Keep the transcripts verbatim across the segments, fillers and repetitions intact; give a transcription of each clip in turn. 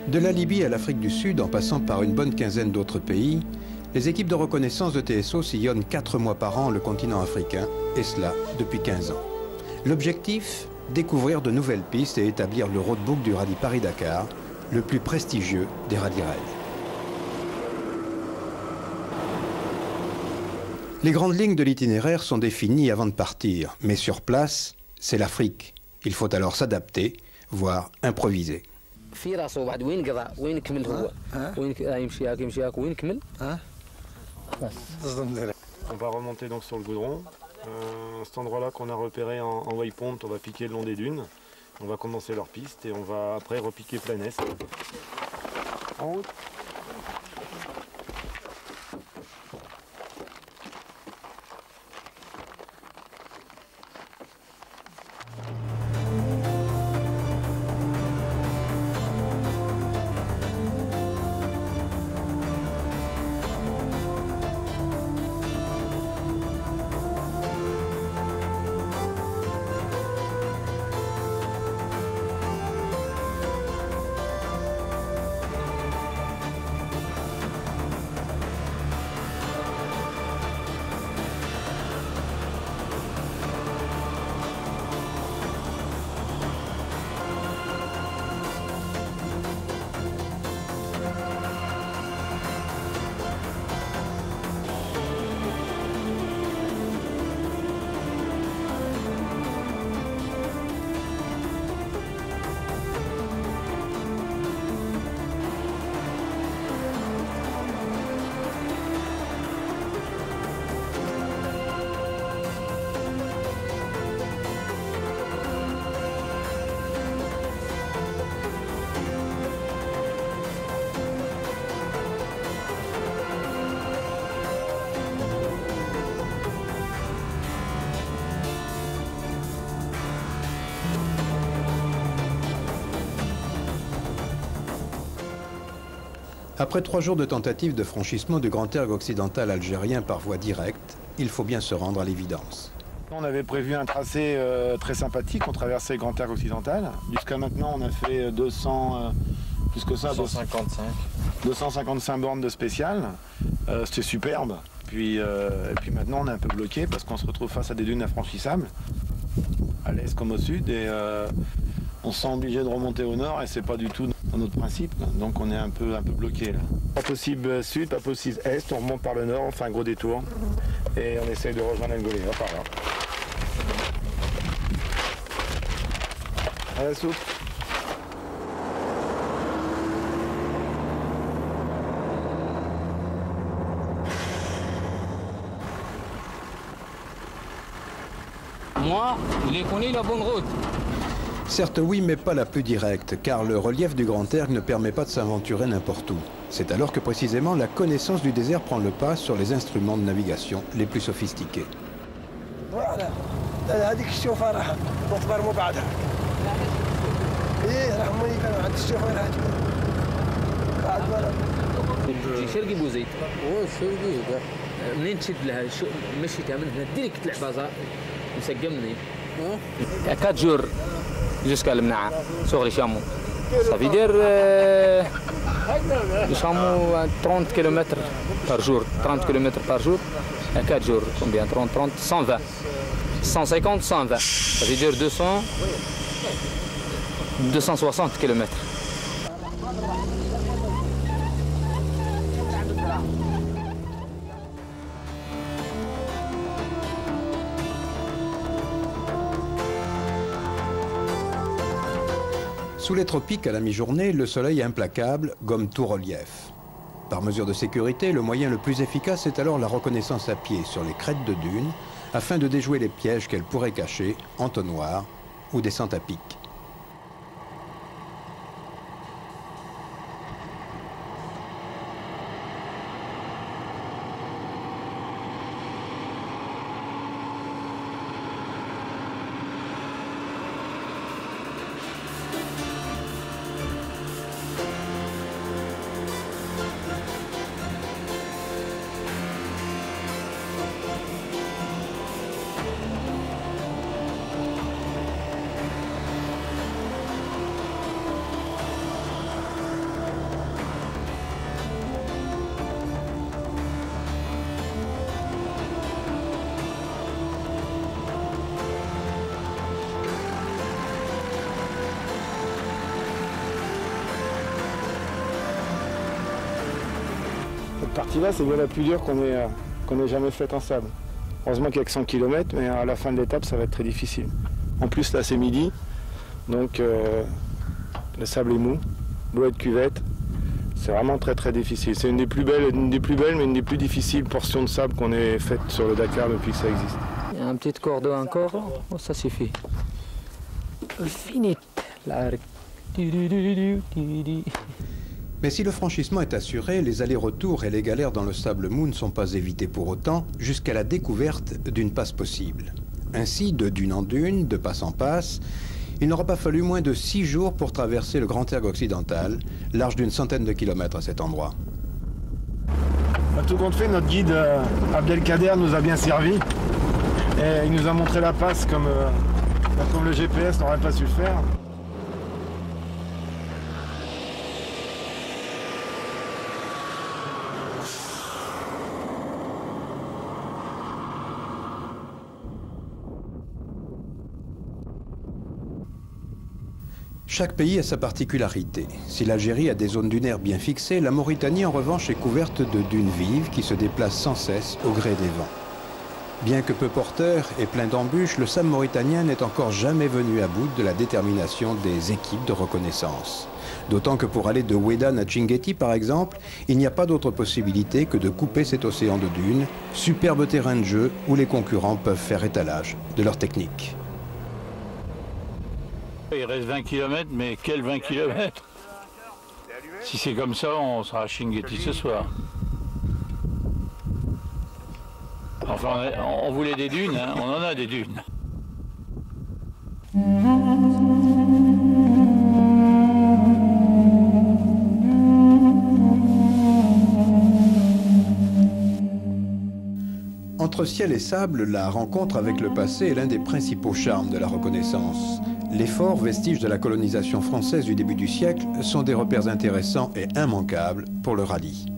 De la Libye à l'Afrique du Sud, en passant par une bonne quinzaine d'autres pays, les équipes de reconnaissance de T S O sillonnent quatre mois par an le continent africain, et cela depuis quinze ans. L'objectif, découvrir de nouvelles pistes et établir le roadbook du rallye Paris-Dakar, le plus prestigieux des rallye-rails. Les grandes lignes de l'itinéraire sont définies avant de partir, mais sur place, c'est l'Afrique. Il faut alors s'adapter, voire improviser. On va remonter donc sur le goudron. Euh, cet endroit-là qu'on a repéré en, en waypoint, on va piquer le long des dunes. On va commencer leur piste et on va après repiquer plein est. En route. Après trois jours de tentative de franchissement du Grand Erg occidental algérien par voie directe, il faut bien se rendre à l'évidence. On avait prévu un tracé euh, très sympathique, on traversait le Grand Erg occidental. Jusqu'à maintenant, on a fait deux cents, euh, plus que ça, deux cent cinquante-cinq. deux cent cinquante-cinq bornes de spécial. Euh, C'était superbe. Puis, euh, et puis maintenant, on est un peu bloqué parce qu'on se retrouve face à des dunes infranchissables, à l'est comme au sud. Et euh, on se sent obligé de remonter au nord et c'est pas du tout dans notre principe. Donc on est un peu, un peu bloqué là. Pas possible sud, pas possible est, on remonte par le nord, on fait un gros détour et on essaye de rejoindre Angoulême par là. À la soupe. Moi, je connais la bonne route. Certes oui, mais pas la plus directe, car le relief du Grand Erg ne permet pas de s'aventurer n'importe où. C'est alors que précisément la connaissance du désert prend le pas sur les instruments de navigation les plus sophistiqués. Voilà. هذيك الشوفة راح تبرموا بعدها. إيه راح موني كانوا عند الشوفة راح بعد مرة. شرقي بوزيد. أوه شرقي ده. منين تشد لها مشيتها من هنا ديريكت العبازة مسقمني. quatre jours jusqu'à l'Mna'a sur les chameaux. Ça veut dire euh, les chameaux à trente kilomètres par jour, trente kilomètres par jour, à quatre jours, combien trente, trente, cent vingt, cent cinquante, cent vingt. Ça veut dire deux cents, deux cent soixante kilomètres. Sous les tropiques, à la mi-journée, le soleil implacable gomme tout relief. Par mesure de sécurité, le moyen le plus efficace est alors la reconnaissance à pied sur les crêtes de dunes, afin de déjouer les pièges qu'elles pourraient cacher, entonnoirs ou descentes à pic. partie-là, c'est bien la plus dure qu'on ait, euh, qu'on ait jamais faite en sable. Heureusement qu'il n'y a que cent kilomètres, mais à la fin de l'étape, ça va être très difficile. En plus, là, c'est midi, donc euh, le sable est mou, l'eau est de cuvette. C'est vraiment très très difficile. C'est une des plus belles, une des plus belles, mais une des plus difficiles portions de sable qu'on ait faites sur le Dakar depuis que ça existe. Il y a un petit cordeau encore, oh, ça suffit. Fini. Mais si le franchissement est assuré, les allers-retours et les galères dans le sable mou ne sont pas évités pour autant jusqu'à la découverte d'une passe possible. Ainsi, de dune en dune, de passe en passe, il n'aura pas fallu moins de six jours pour traverser le Grand Erg occidental, large d'une centaine de kilomètres à cet endroit. À tout compte fait, notre guide euh, Abdelkader nous a bien servi et il nous a montré la passe comme, euh, comme le G P S n'aurait pas su le faire. Chaque pays a sa particularité. Si l'Algérie a des zones dunaires bien fixées, la Mauritanie en revanche est couverte de dunes vives qui se déplacent sans cesse au gré des vents. Bien que peu porteur et plein d'embûches, le sable mauritanien n'est encore jamais venu à bout de la détermination des équipes de reconnaissance. D'autant que pour aller de Ouédane à Tchinguetti par exemple, il n'y a pas d'autre possibilité que de couper cet océan de dunes, superbe terrain de jeu où les concurrents peuvent faire étalage de leur technique. Il reste vingt kilomètres, mais quels vingt kilomètres? Si c'est comme ça, on sera à Tchinguetti ce soir. Enfin, on voulait des dunes, hein, on en a des dunes. Entre ciel et sable, la rencontre avec le passé est l'un des principaux charmes de la reconnaissance. Les forts vestiges de la colonisation française du début du siècle sont des repères intéressants et immanquables pour le rallye.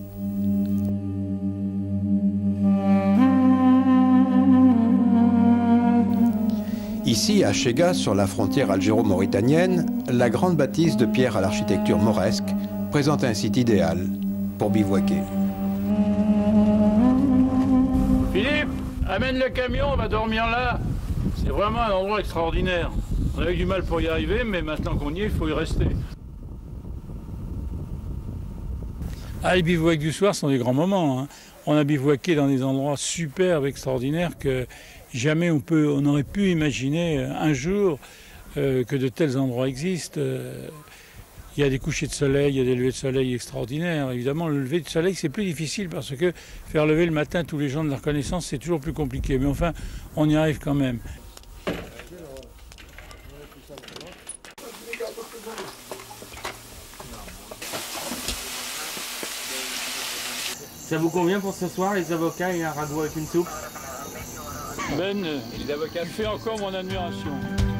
Ici, à Chega, sur la frontière algéro-mauritanienne, la grande bâtisse de pierre à l'architecture mauresque présente un site idéal pour bivouaquer. Philippe, amène le camion, on va dormir là. C'est vraiment un endroit extraordinaire. On a eu du mal pour y arriver, mais maintenant qu'on y est, il faut y rester. Ah, les bivouacs du soir sont des grands moments, hein. On a bivouaqué dans des endroits superbes, extraordinaires, que jamais on, peut, on aurait pu imaginer un jour euh, que de tels endroits existent. Euh, il y a des couchers de soleil, il y a des levées de soleil extraordinaires. Évidemment, le lever de soleil, c'est plus difficile parce que faire lever le matin tous les gens de la reconnaissance, c'est toujours plus compliqué. Mais enfin, on y arrive quand même. Ça vous convient pour ce soir, les avocats et un ragoût avec une soupe? Ben, les avocats, fait encore mon admiration.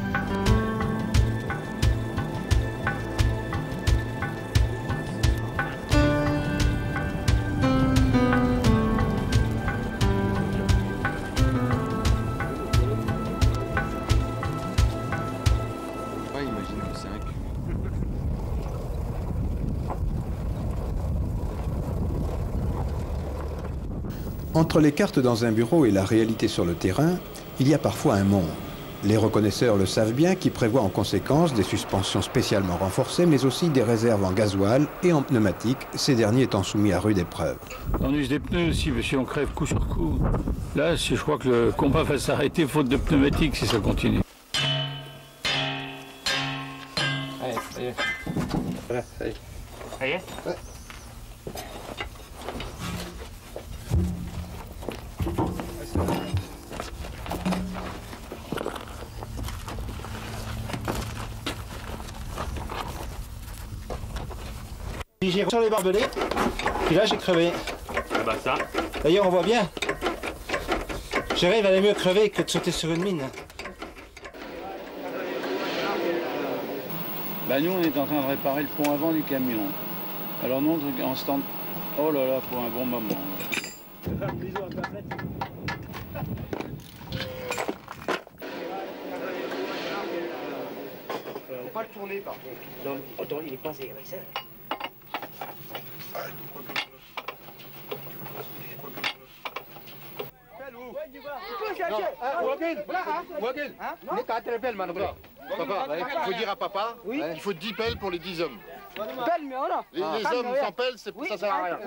Ouais, imagine que c'est un cul. Entre les cartes dans un bureau et la réalité sur le terrain, il y a parfois un monde. Les reconnaisseurs le savent bien, qui prévoient en conséquence des suspensions spécialement renforcées, mais aussi des réserves en gasoil et en pneumatique, ces derniers étant soumis à rude épreuve. On use des pneus aussi, parce qu'on crève coup sur coup. Là, je crois que le combat va s'arrêter faute de pneumatique si ça continue. Allez, ça y est. Voilà, ça y est. Ça y est? Ouais. J'ai sur les barbelés, puis là j'ai crevé. Ah bah ça. D'ailleurs on voit bien. J'arrive à aller mieux crever que de sauter sur une mine. Bah nous on est en train de réparer le pont avant du camion. Alors nous on stand... Oh là là, pour un bon moment. Faut pas le tourner par contre. Non, il est passé avec ça. Tu Papa, il faut dire à papa, oui. Il faut dix pelles pour les dix hommes. Les, les hommes sans pelles, ça sert à rien.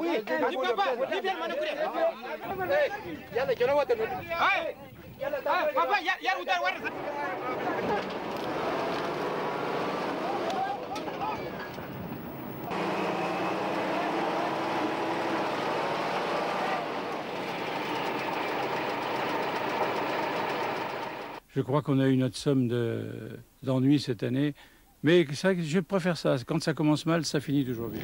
Je crois qu'on a eu notre somme d'ennuis cette année. Mais ça, je préfère ça. Quand ça commence mal, ça finit toujours bien.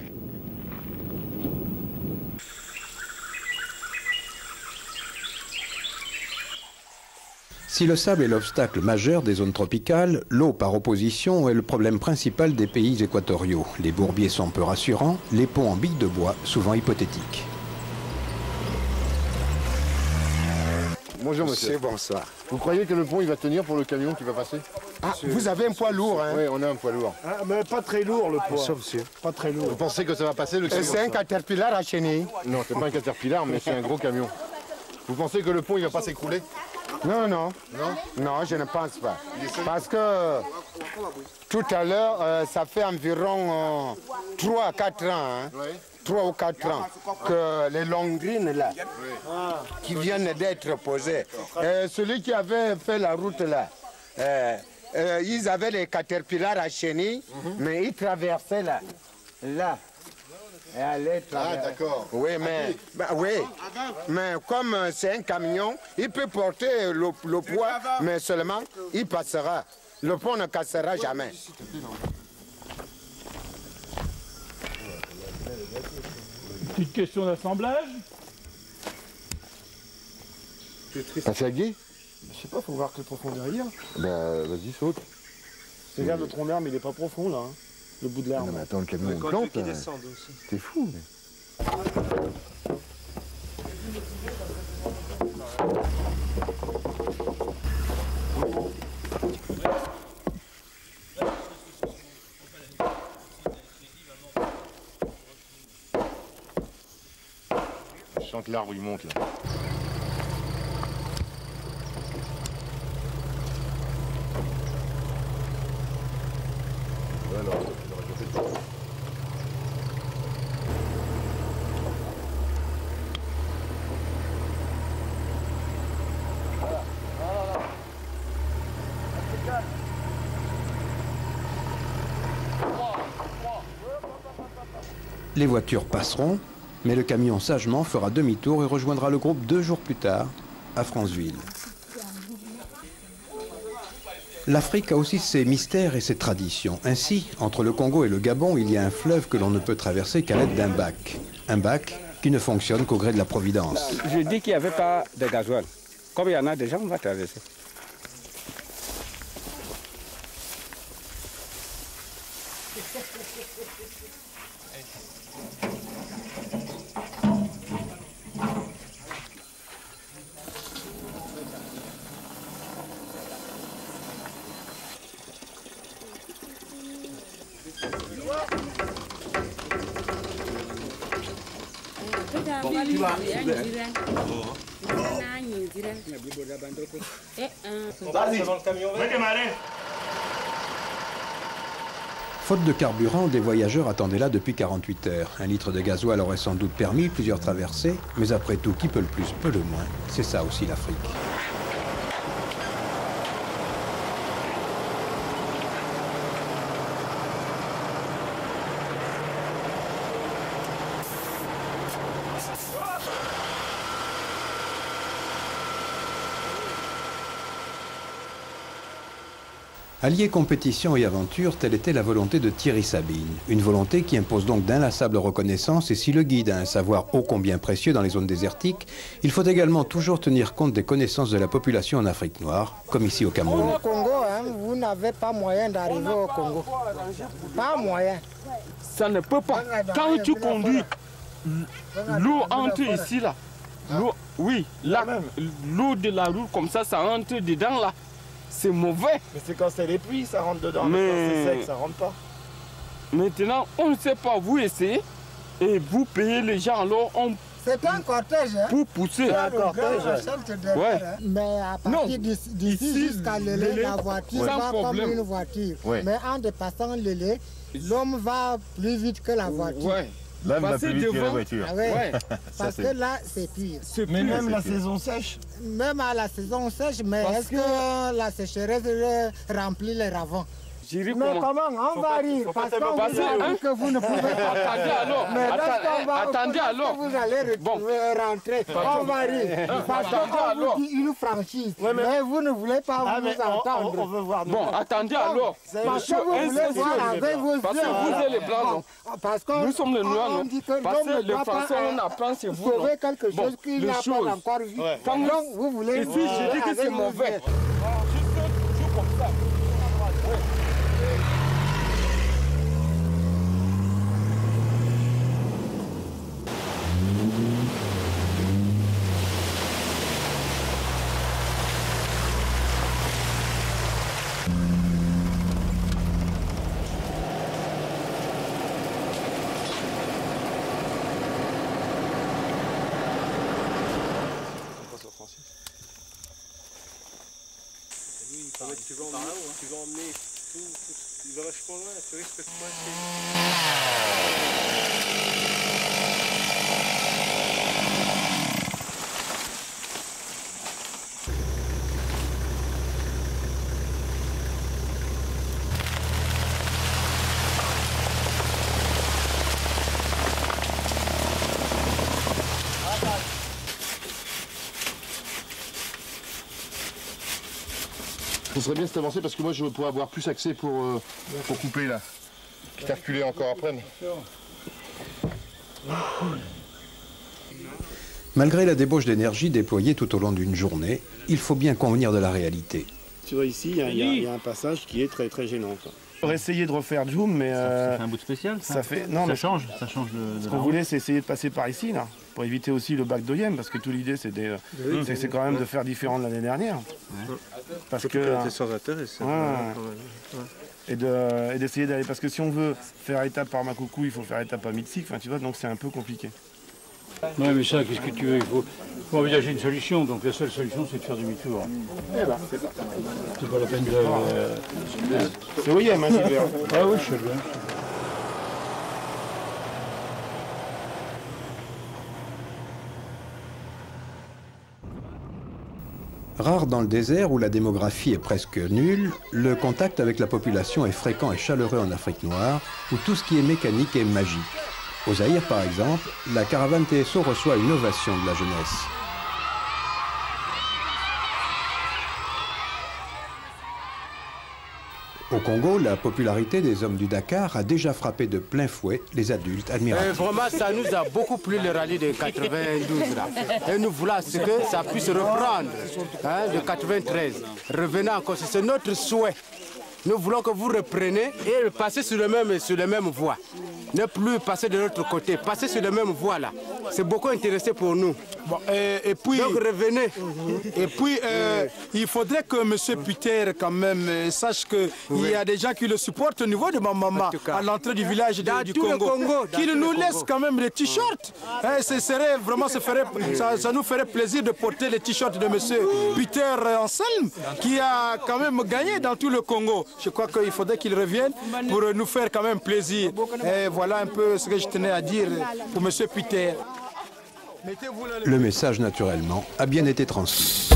Si le sable est l'obstacle majeur des zones tropicales, l'eau par opposition est le problème principal des pays équatoriaux. Les bourbiers sont peu rassurants, les ponts en billes de bois souvent hypothétiques. Bonjour monsieur. Bonsoir. Vous croyez que le pont il va tenir pour le camion qui va passer? Ah, vous avez un poids lourd, hein? Oui, on a un poids lourd. Ah, mais pas très lourd le poids. Sauf monsieur. Pas très lourd. Vous pensez que ça va passer le camion? C'est un caterpillar à chenille. Non, c'est pas un caterpillar, mais c'est un gros camion. Vous pensez que le pont il va pas s'écrouler? Non, non. Non? Non, je ne pense pas. Parce que tout à l'heure, euh, ça fait environ euh, trois à quatre ans. Hein? Oui. trois ou quatre ans que les longrines là, qui viennent d'être posées. Euh, celui qui avait fait la route là, euh, euh, ils avaient les caterpillars à chenilles, mm-hmm. mais ils traversaient là, là. Et allaient traverser. Ah d'accord. Oui, mais, bah, oui. mais comme c'est un camion, il peut porter le, le poids, mais seulement il passera. Le pont ne cassera jamais. Petite question d'assemblage. Un flaguier? Je sais pas, faut voir quelle profondeur il y a. Bah vas-y, saute. Regarde le tronc d'arbre, il est pas profond là, hein, le bout de l'arbre. Non mais attends, le camion il plante. T'es fou. Mais... Je sens que l'arbre il monte là. Voilà, Les voitures passeront, mais le camion sagement fera demi-tour et rejoindra le groupe deux jours plus tard, à Franceville. L'Afrique a aussi ses mystères et ses traditions. Ainsi, entre le Congo et le Gabon, il y a un fleuve que l'on ne peut traverser qu'à l'aide d'un bac. Un bac qui ne fonctionne qu'au gré de la Providence. Je dis qu'il n'y avait pas de gasoil. Comme il y en a déjà, on va traverser. Faute de carburant, des voyageurs attendaient là depuis quarante-huit heures. Un litre de gasoil aurait sans doute permis plusieurs traversées, mais après tout, qui peut le plus, peut le moins. C'est ça aussi l'Afrique. Allier compétition et aventure, telle était la volonté de Thierry Sabine. Une volonté qui impose donc d'inlassable reconnaissance, et si le guide a un savoir ô combien précieux dans les zones désertiques, il faut également toujours tenir compte des connaissances de la population en Afrique noire, comme ici au Cameroun. Au Congo, hein, vous n'avez pas moyen d'arriver au Congo. Pas moyen. Ça ne peut pas. Quand tu conduis, l'eau entre ici, là. L'eau, oui, là, l'eau de la route comme ça, ça entre dedans, là. C'est mauvais. Mais c'est quand c'est les pluies, ça rentre dedans. Mais, mais quand c'est sec, ça rentre pas. Maintenant, on ne sait pas, vous essayez et vous payez les gens, alors on C'est un cortège. Hein? Pour pousser. Un cortège. Ouais. Mais à partir d'ici jusqu'à Lélé, la voiture ouais. va comme une voiture. Ouais. Mais en dépassant Lélé, l'homme va plus vite que la voiture. Ouais. L'homme va plus vite que la voiture. Ah ouais. Ouais. Parce que là, c'est pire. Mais pire, même la pire. saison sèche. Même à la saison sèche, mais est-ce que... que la sécheresse remplit les ravins? Mais comment, comment on va rire parce qu'on vous a dit que vous ne pouvez pas. Attendez alors. Mais lorsqu'on va attendez alors. Vous allez bon. rentrer. On va rire. Parce qu'on vous dit une franchise. Ouais, mais... mais vous ne voulez pas ah, vous entendre. On, on veut voir. Bon, attendez alors. Parce que vous voulez voir avec vos yeux. Parce que vous êtes les blancs. Parce que nous sommes les noirs. On dit que parce que les Français, on apprend c'est vous. Sauver quelque chose qu'il n'a pas encore vu. Donc vous voulez. Ici, je dis que c'est mauvais. Juste comme ça. Tu vas emmener, tu vas emmener tout, tout, il va vachement loin, tu risques de coincer. Ce serait bien cette avancée parce que moi je pourrais avoir plus accès pour, euh, pour couper là. Quitte à reculer encore après. Mais... Malgré la débauche d'énergie déployée tout au long d'une journée, il faut bien convenir de la réalité. Tu vois ici, il y, y, y a un passage qui est très très gênant. On va essayer de refaire Djoum, mais euh, ça fait un bout de spécial. Ça, ça fait non, ça mais change, ça change de. de ce qu'on voulait, c'est essayer de passer par ici là, pour éviter aussi le bac d'Oyem, parce que toute l'idée, c'est oui, c'est quand même de faire différent de l'année dernière. Ouais. Parce surtout que c'est sans intérêt. Ouais. Ouais. Et de et d'essayer d'aller, parce que si on veut faire étape par Makoukou, il faut faire étape à Mitsik. Enfin, tu vois, donc c'est un peu compliqué. Oui, mais ça, qu'est-ce que tu veux? Il faut, faut envisager une solution. Donc la seule solution, c'est de faire demi-tour. Eh ben, c'est pas, pas la peine de. Euh, c'est Oyem, hein, Gilbert. Ah oui, je sais bien. Rare dans le désert où la démographie est presque nulle, le contact avec la population est fréquent et chaleureux en Afrique noire, où tout ce qui est mécanique est magique. Au Zaïre, par exemple, la caravane T S O reçoit une ovation de la jeunesse. Au Congo, la popularité des hommes du Dakar a déjà frappé de plein fouet les adultes admiratifs. Euh, vraiment, ça nous a beaucoup plu le rallye de quatre-vingt-douze. Là. Et nous voulons ce que ça puisse reprendre hein, de quatre-vingt-treize. Revenez encore, c'est notre souhait. Nous voulons que vous repreniez et passez sur le même, sur les mêmes voies. Ne plus passer de l'autre côté, passer sur les mêmes voies là. C'est beaucoup intéressant pour nous. Bon, et, et puis, donc revenez. Et puis, euh, il faudrait que M. Peter quand même euh, sache qu'il oui. y a des gens qui le supportent au niveau de ma maman, à l'entrée du village de, du Congo. Congo qu'il nous laisse quand même les t-shirts. Hein, ce serait vraiment, ce ferait, ça, ça nous ferait plaisir de porter les t-shirts de M. Peter Anselme, qui a quand même gagné dans tout le Congo. Je crois qu'il faudrait qu'il revienne pour nous faire quand même plaisir. Et voilà un peu ce que je tenais à dire pour M. Peter. Le message, naturellement, a bien été transmis.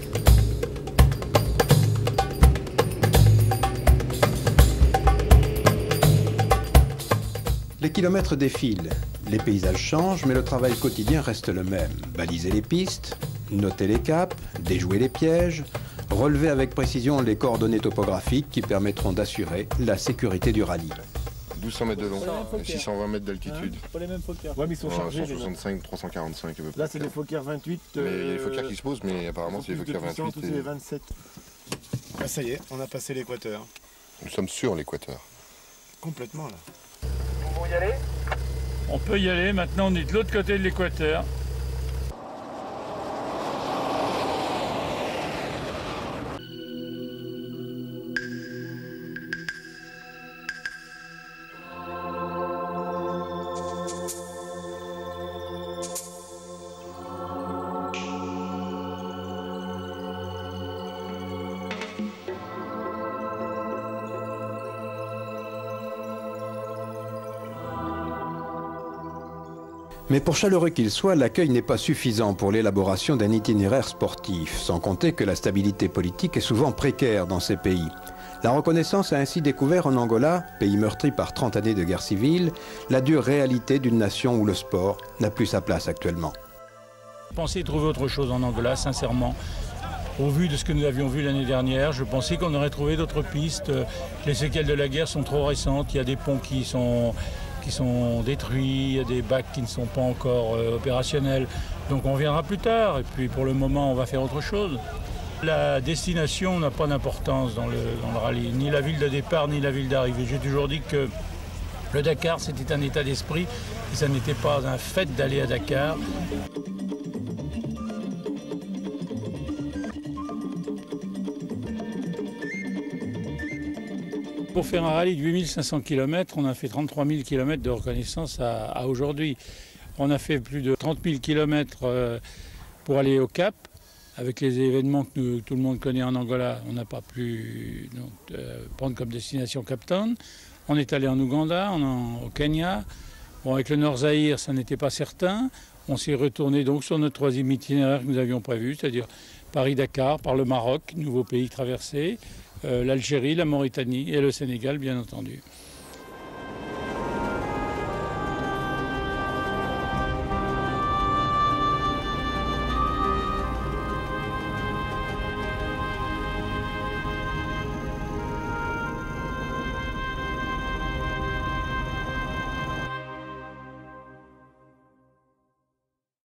Les kilomètres défilent, les paysages changent, mais le travail quotidien reste le même. Baliser les pistes, noter les caps, déjouer les pièges, relever avec précision les coordonnées topographiques qui permettront d'assurer la sécurité du rallye. douze cents mètres de long, six cent vingt mètres d'altitude. Hein, pas les mêmes Fokker. Ouais, mais ils sont chargés. cent soixante-cinq, trois cent quarante-cinq à peu près. Là, c'est des Fokker vingt-huit. Mais il y a les Fokker qui se posent, mais apparemment, c'est les Fokker vingt-huit. C'est les vingt-sept. Ah, ça y est, on a passé l'équateur. Nous sommes sur l'équateur. Complètement, là. Vous pouvez y aller? On peut y aller. Maintenant, on est de l'autre côté de l'équateur. Mais pour chaleureux qu'il soit, l'accueil n'est pas suffisant pour l'élaboration d'un itinéraire sportif, sans compter que la stabilité politique est souvent précaire dans ces pays. La reconnaissance a ainsi découvert en Angola, pays meurtri par trente années de guerre civile, la dure réalité d'une nation où le sport n'a plus sa place actuellement. Je pensais trouver autre chose en Angola, sincèrement. Au vu de ce que nous avions vu l'année dernière, je pensais qu'on aurait trouvé d'autres pistes. Les séquelles de la guerre sont trop récentes, il y a des ponts qui sont... qui sont détruits, il y a des bacs qui ne sont pas encore euh, opérationnels. Donc on reviendra plus tard et puis pour le moment on va faire autre chose. La destination n'a pas d'importance dans le, dans le rallye, ni la ville de départ ni la ville d'arrivée. J'ai toujours dit que le Dakar c'était un état d'esprit et ça n'était pas un fait d'aller à Dakar. Pour faire un rallye de huit mille cinq cents kilomètres, on a fait trente-trois mille kilomètres de reconnaissance à, à aujourd'hui. On a fait plus de trente mille kilomètres pour aller au Cap. Avec les événements que nous, tout le monde connaît en Angola, on n'a pas pu donc, euh, prendre comme destination Cape Town. On est allé en Ouganda, on en, au Kenya. Bon, avec le Nord Zaïre, ça n'était pas certain. On s'est retourné donc sur notre troisième itinéraire que nous avions prévu, c'est-à-dire Paris-Dakar, par le Maroc, nouveau pays traversé. Euh, l'Algérie, la Mauritanie et le Sénégal, bien entendu.